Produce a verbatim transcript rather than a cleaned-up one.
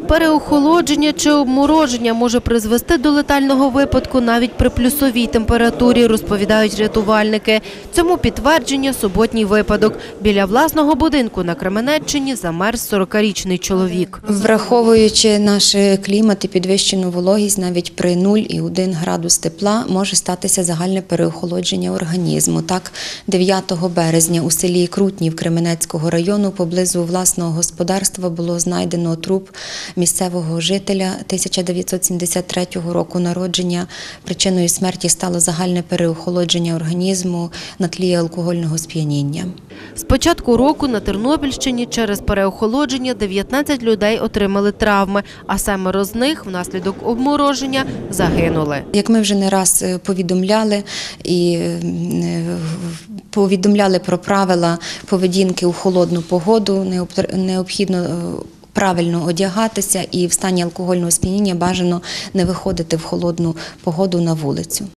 Переохолодження чи обмороження може призвести до летального випадку навіть при плюсовій температурі, розповідають рятувальники. Цьому підтвердження суботній випадок. Біля власного будинку на Кременеччині замерз сорокарічний чоловік. Враховуючи наш клімат і підвищену вологість, навіть при нуль і один градус тепла може статися загальне переохолодження організму. Так, дев'ятого березня у селі Крутнів Кременецького району поблизу власного господарства було знайдено труп місцевого жителя тисяча дев'ятсот сімдесят третього року народження. Причиною смерті стало загальне переохолодження організму на тлі алкогольного сп'яніння. З початку року на Тернопільщині через переохолодження дев'ятнадцять людей отримали травми, а семеро з них внаслідок обмороження загинули. Як ми вже не раз повідомляли і повідомляли про правила поведінки у холодну погоду, необхідно правильно одягатися і в стані алкогольного сп'яніння бажано не виходити в холодну погоду на вулицю.